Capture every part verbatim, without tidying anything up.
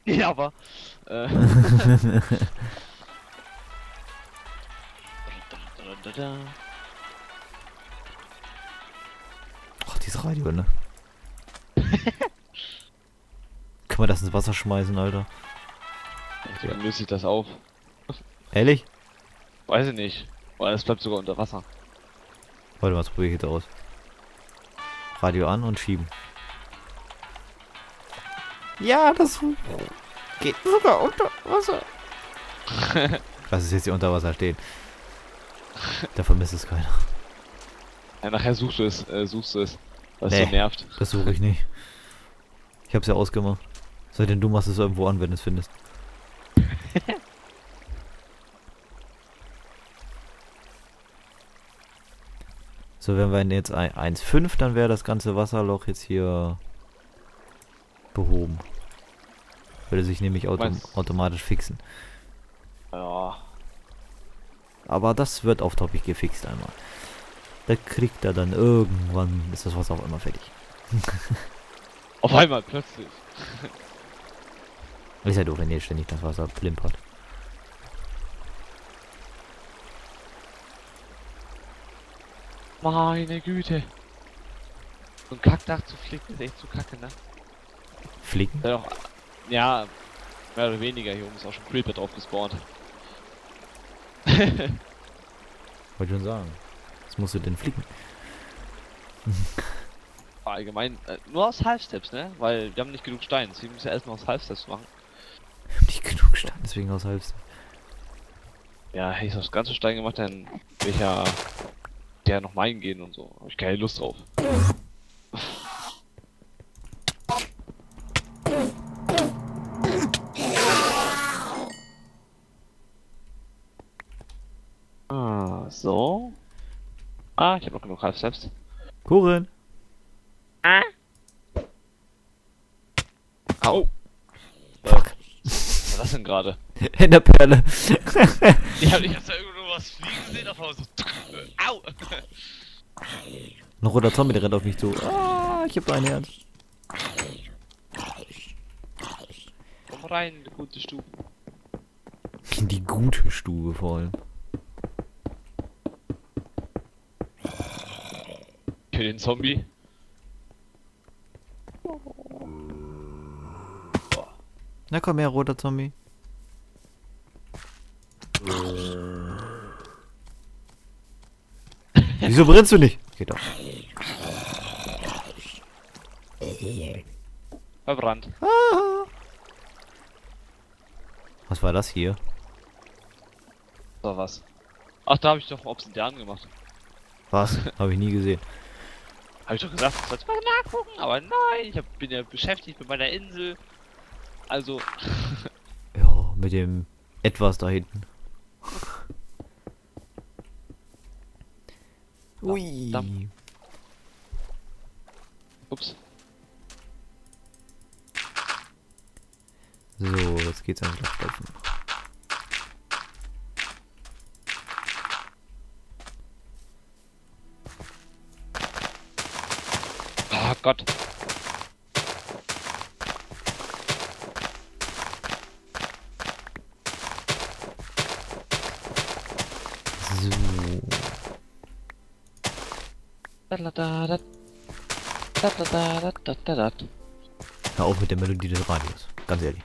Ja, aber. Äh. Ach, dieses Radio, ne? Kann man das ins Wasser schmeißen, Alter? Ich denke, löst sich das auf. Ehrlich? Weiß ich nicht. Oder es bleibt sogar unter Wasser. Warte mal, das probiere ich jetzt aus. Radio an und schieben. Ja, das geht sogar unter Wasser. Lass es jetzt hier unter Wasser stehen. Da vermisst es keiner. Ja, nachher suchst du es, äh, suchst du es. Was Nee. so nervt. Das suche ich nicht. Ich hab's ja ausgemacht. Sei denn, du machst es irgendwo an, wenn du es findest. So, wenn wir jetzt eins Komma fünf, dann wäre das ganze Wasserloch jetzt hier behoben. Würde sich nämlich autom Meinst- automatisch fixen. Ja. Aber das wird auf Topic gefixt einmal. Da kriegt er dann irgendwann, ist das Wasser auch immer fertig. Auf einmal, plötzlich. Ist ja doof, wenn ihr ständig das Wasser plimpert. Meine Güte. So ein Kackdach zu flicken ist echt zu kacke, ne? Flicken? Da doch, ja, mehr oder weniger. Hier oben ist auch schon Creeper drauf gespawnt. Wollte schon sagen. Was musst du denn flicken? Allgemein, äh, nur aus Half-Steps, ne? Weil wir haben nicht genug Steine. Deswegen müssen wir erstmal aus Half-Steps machen. Nicht genug Stein, deswegen aus Halbs. Ja, hätte ich das ganze Stein gemacht, dann wäre ich ja der noch meinen gehen und so. Hab ich keine Lust drauf. Ah, so. Ah, ich habe noch genug Half-Steps. Kuchen! Au! Fuck. Was war das denn gerade? In der Perle! Ich hab, ich hab da irgendwo was fliegen sehen, auf einmal so. Au! Ein roter Zombie, der rennt auf mich zu. Ah, ich hab ein Herz. Komm rein, in die gute Stube. In die gute Stube vor allem. Für den Zombie. Na komm her, roter Zombie. Wieso brennst du nicht? Geht doch. Verbrannt. Ah. Was war das hier? So was. Ach, da habe ich doch Obsidian gemacht. Was? Habe ich nie gesehen. Habe ich doch gesagt, ich sollte mal nachgucken, aber nein, ich hab, bin ja beschäftigt mit meiner Insel. Also, Ja, mit dem etwas da hinten. Ui. Damm. ups. So, jetzt geht's ans Lochstopfen. Oh Gott. So. Dadadadad. Dadadadadadadad. Hör auf mit der Melodie des Radios. Ganz ehrlich.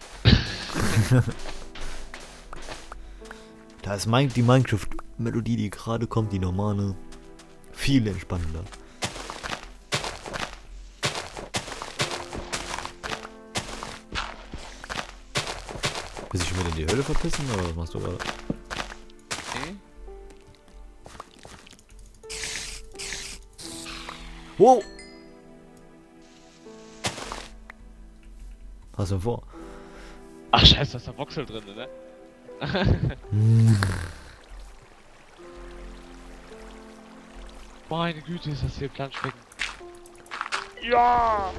Da ist mein, die Minecraft-Melodie, die gerade kommt, die normale, viel entspannender. Willst du schon wieder in die Hölle verpissen oder was machst du gerade? Okay. Wow! Was denn vor? Ach scheiße, da ist der Voxel drin, ne? Meine Güte, ist das hier Planschbecken. Ja!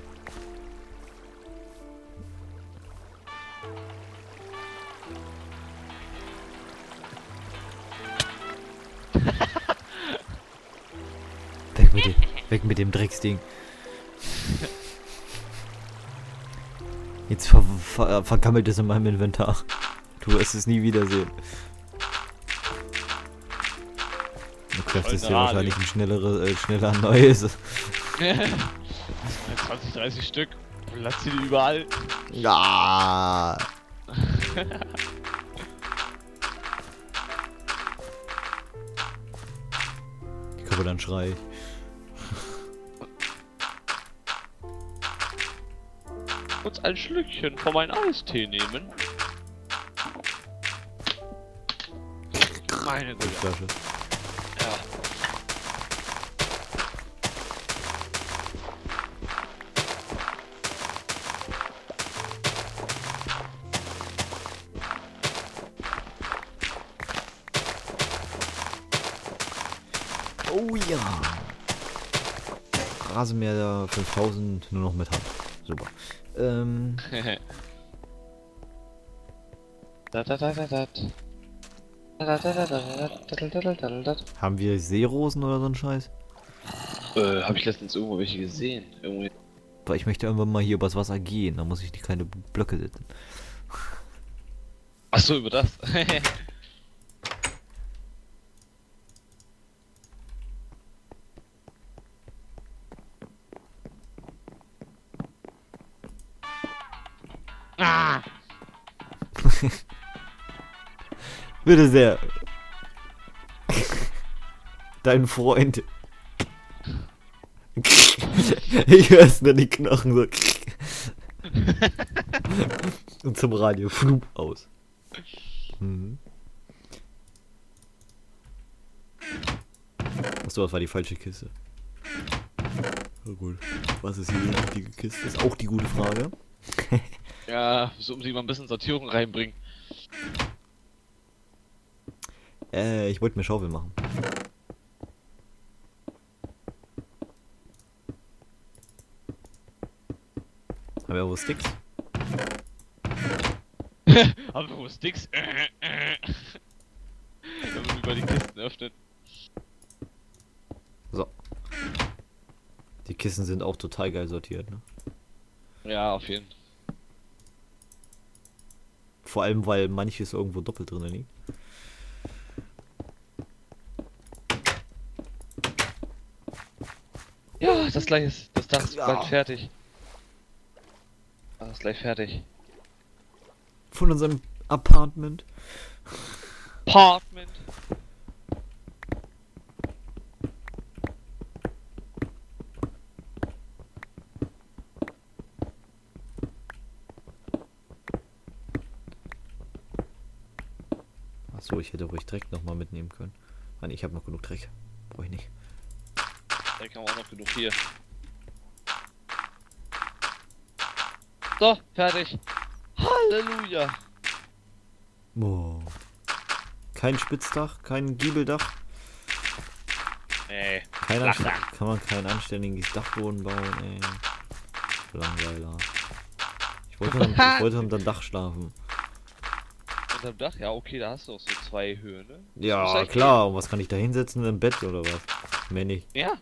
Weg mit dem, weg mit dem Drecksding. Jetzt ver ver vergammelt es in meinem Inventar. Du wirst es nie wiedersehen. Du kräftest dir wahrscheinlich ein schnelleres, äh, schneller neues. zwanzig, dreißig Stück. Lass sie die überall. Ja. Ich glaube, dann schrei ich. Kurz ein Schlückchen von meinem Eistee nehmen. Meine Güte. Flasche. Ja. Oh ja. Rasenmäher fünftausend nur noch mit Hand. Super. Ähm. da, da, da, da, da. Haben wir Seerosen oder so ein Scheiß? Äh, hab ich letztens irgendwo welche gesehen. Irgendwie. Weil ich möchte irgendwann mal hier übers Wasser gehen, da muss ich die keine Blöcke setzen. Ach so, über das. ah! Bitte sehr. Dein Freund. Ich hör's nur die Knochen so. Und zum Radio flup aus. Mhm. Achso, das war die falsche Kiste. Oh gut. Was ist hier die richtige Kiste? Ist auch die gute Frage. Ja, so um sie mal ein bisschen Sortierung reinbringen. Äh, ich wollte mir Schaufel machen. Haben wir wo Sticks? Haben wir wo Sticks? Wenn man über die Kisten öffnet. So. Die Kisten sind auch total geil sortiert, ne? Ja, auf jeden Fall. Vor allem, weil manches irgendwo doppelt drin liegt. Ja, das gleich ist. Das Dach ist Ja. bald fertig. Das ist gleich fertig. Von unserem Apartment. Apartment. Achso, ich hätte ruhig Dreck nochmal mitnehmen können. Nein, ich habe noch genug Dreck. Brauche ich nicht. Da kann man auch noch genug hier. So, fertig. Halleluja. Boah. Kein Spitzdach, kein Giebeldach. Nee. Kein Flachdach. Anst- kann man kein anständiges Dachboden bauen, ey. Langweiler. Ich wollte, am, ich wollte am Dach schlafen. Unterm Dach? Ja, okay, da hast du auch so zwei Höhen, ne? Ja, Muss echt klar. Und was kann ich da hinsetzen? Im Bett oder was? Mehr nicht. Ja.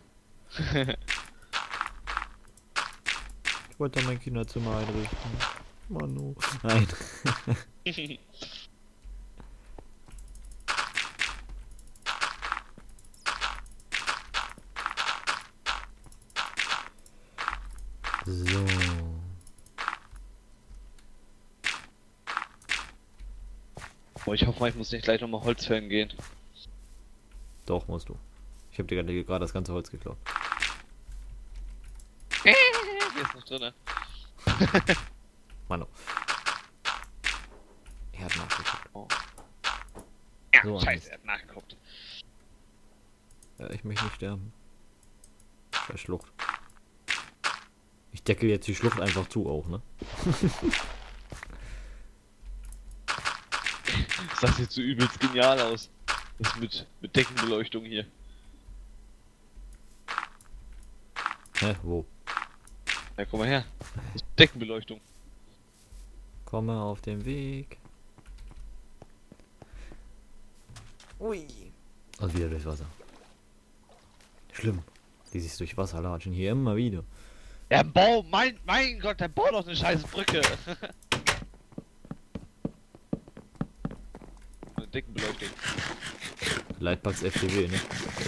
Ich wollte da mein Kinderzimmer einrichten. Manu. Nein. So. Oh, ich hoffe mal, ich muss nicht gleich nochmal Holz fällen gehen. Doch, musst du. Ich habe dir gerade gerade das ganze Holz geklaut. Hier ist noch drinne. Manu. Er hat nachgeguckt. Oh. Ja, So, scheiße, er hat nachgeguckt. Ja, ich möchte nicht sterben. Scheiß Schlucht. Ich decke jetzt die Schlucht einfach zu auch, ne? Das sieht so übelst genial aus. Das mit, mit Deckenbeleuchtung hier. Hä, wo? Ja, komm mal her. Das ist Deckenbeleuchtung. Komme auf den Weg. Ui. Und wieder durchs Wasser. Schlimm. Dieses durch Wasser latschen hier immer wieder. Ja, bau, mein, mein Gott, der baut doch eine scheiß Brücke. Eine dicken Beleuchtung. Lightbugs F T W, ne?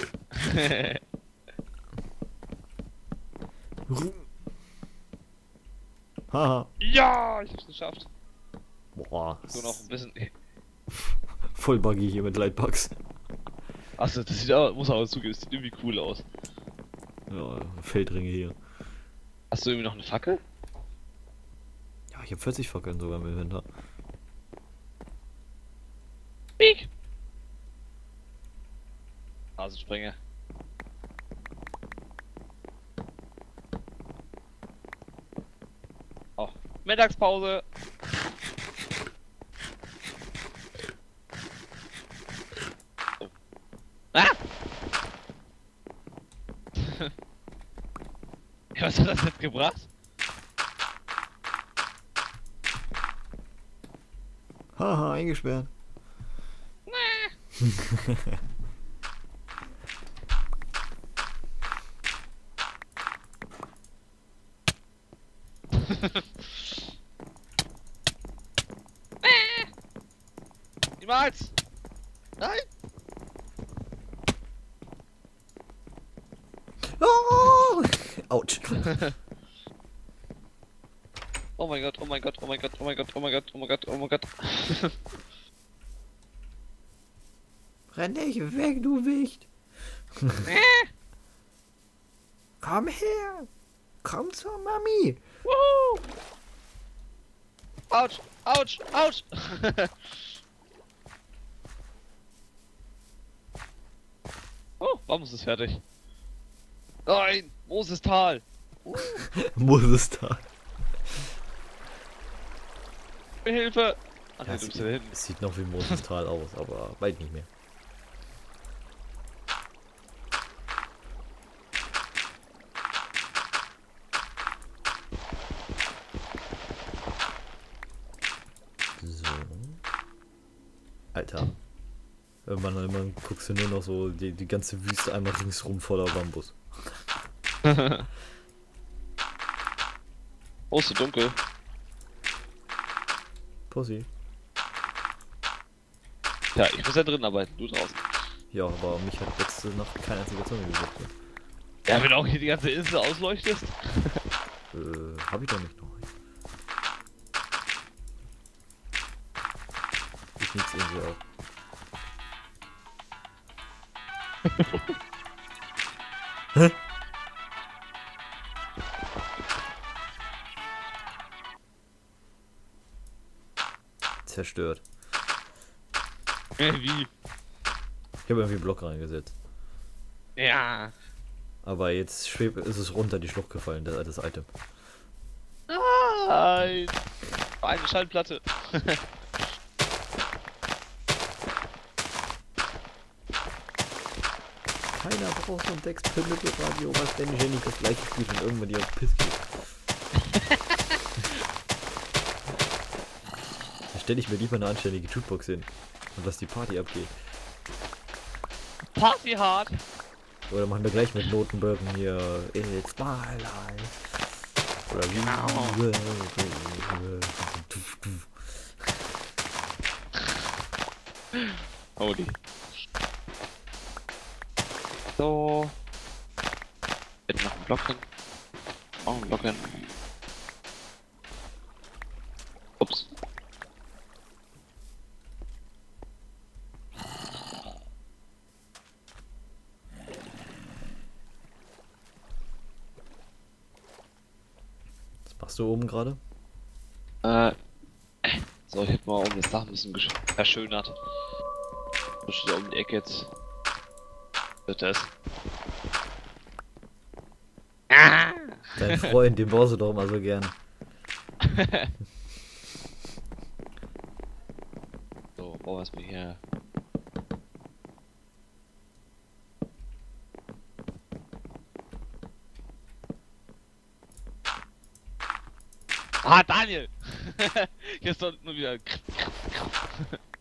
Haha. Ja, ich hab's geschafft. Boah. So noch ein bisschen. Voll buggy hier mit Lightbugs. Achso, das sieht aber, muss aber zugeben, das sieht irgendwie cool aus. Ja, Feldringe hier. Hast du irgendwie noch eine Fackel? Ja, ich habe vierzig Fackeln sogar im Inventar. Piek! Rasensprenger. Oh, Mittagspause. Oh. Ah! Was hat das jetzt gebracht? Haha, eingesperrt. Niemals! Nein! Oh! Autsch. Oh mein Gott, oh mein Gott, oh mein Gott, oh mein Gott, oh mein Gott, oh mein Gott, oh mein Gott. Renn nicht weg, du Wicht. Komm her. Komm zur Mami. Woohoo! Autsch, Autsch, Autsch! Oh, warum ist es fertig? Nein, Mosestal! Uh, Moses da. Hilfe! Ach Ja, nee, es, du bist sieht, ja da hinten. es sieht noch wie Moses Tal aus, aber bald nicht mehr. So. Alter. Irgendwann, irgendwann guckst du nur noch so die, die ganze Wüste einmal ringsrum voller Bambus. Oh, ist so dunkel. Pussy. Ja, ich muss ja drin arbeiten, du draußen. Ja, aber mich hat letzte Nacht kein einziger Zombie gesucht. Ja, wenn du auch hier die ganze Insel ausleuchtest. Äh, hab ich doch nicht noch. Ich nichts irgendwie auf. Hä? Zerstört. Äh, Wie? Ich habe irgendwie einen Block reingesetzt. Ja. Aber jetzt schweb, ist es runter die Schlucht gefallen, das, das Item. Nein. Eine Schallplatte. Keiner braucht so ein Dex-Pimmel-Radio, was denn Jenny das gleiche spielt und irgendwann die auf Piss geht. Da stelle ich mir lieber eine anständige Jukebox hin und lass die Party abgehen. Party hard. Oder machen wir gleich mit Notenbögen hier It's my life. Oder wie? Holy. So. Jetzt noch ein Block hin. Auch ein Block hin. Ups. Was machst du oben gerade? Äh. So, ich hab mal oben das Dach ein bisschen gesch- verschönert. So steht da um die Ecke jetzt. Wird das? Dein Freund, den brauchst du doch immer so gern. So, bauen wir erstmal hier. Ah, Daniel! Jetzt doch nur wieder.